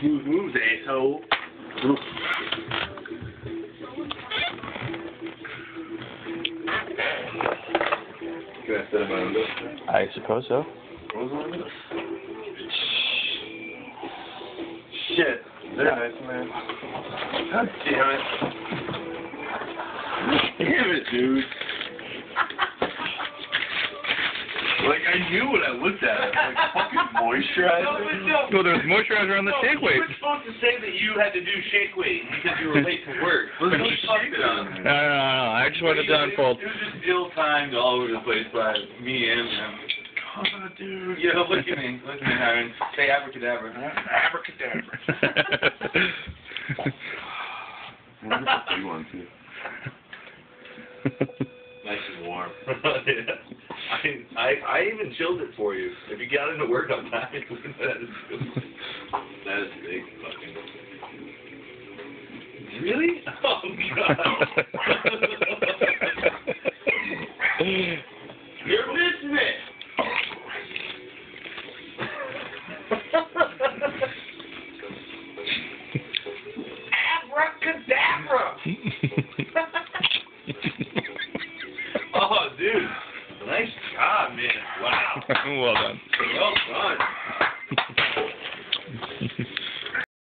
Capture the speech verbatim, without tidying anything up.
Smooth moves, asshole. Can I set him on this? I suppose so. What was on this? Shit. They're nice, man. God damn it. Damn it, dude. Like, I knew what I looked at. Like, fucking moisturizer. Well, there's moisturizer on the shake weight. You were supposed to say that you had to do shake weight because you were late for work. Let's But do you fucked shake it on. No, no, no, no. I just wanted to unfold. It was just ill-timed all over the place by me and him. Oh, dude. Yeah, look at me. Look at me, Highron. Say abracadabra. Abracadabra. You want to? Nice and warm. Yeah. I, I I even chilled it for you. If you got into work on time, that is that is big fucking. Really? Oh god. You're missing it. Abracadabra. Oh, dude. Nice job, man. Wow. Well done. Well done.